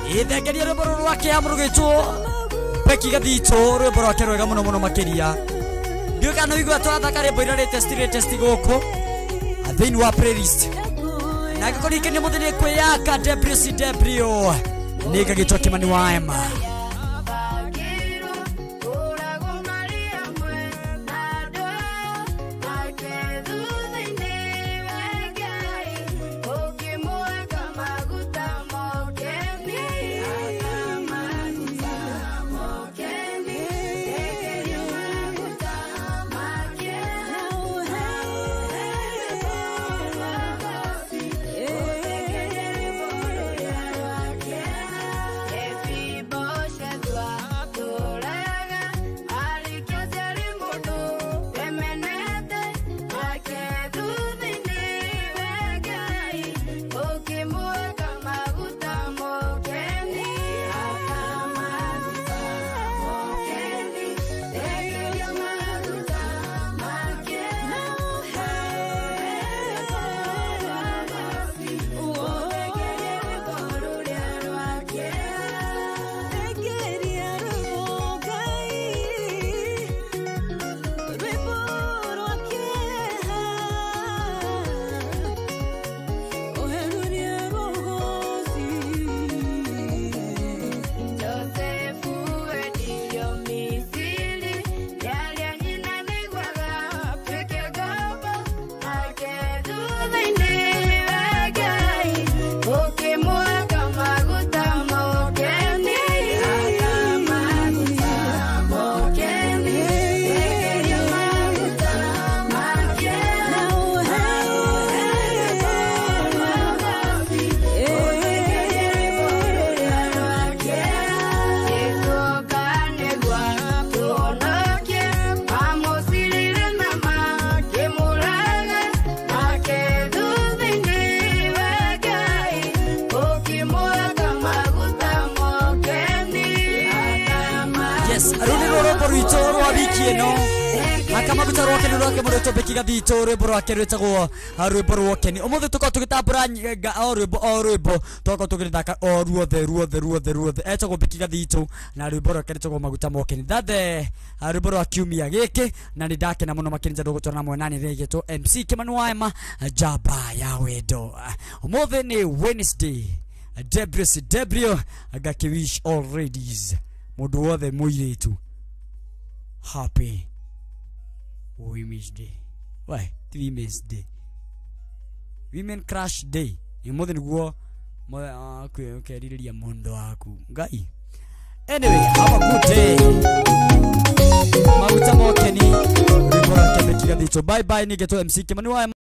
Ithegeria rwimbo rwake amurugitwo Beki Gathito rwimbo rwake rwega muno muno makiria ndiuka no igwa twathaka rwimbo ira latest goko thini wa playlist na gikorikene muthiri kwiyaka Debrio nika gitwa Kimani wa Emma Akama gutaro kene rwake mureto Beki Gathito rwimbo rwake rwetagwo rwimbo rwokeni umuthe tuko tugitambura rwimbo tuko tugithaka ruothe etagwo Beki Gathito na rwimbo rwake rwetagwo maguta mokeni thathe rwimbo rwa kiumia giki na ni ndakena muno makirinja ndugutwara namwe nani regetwo MC Kimani wa Emma jaba ya wendo umuthe ni Wednesday Debrio agakiwish all ladies mundu wothe muiritu happy Women's Day. Why? Women's Day. Women Crush Day. Imothe niguo kwiriria mundo waku. Ngai. Anyway, have a good day. Maguta mokeni. Bye bye, nigeto MC Kimani wa Emma.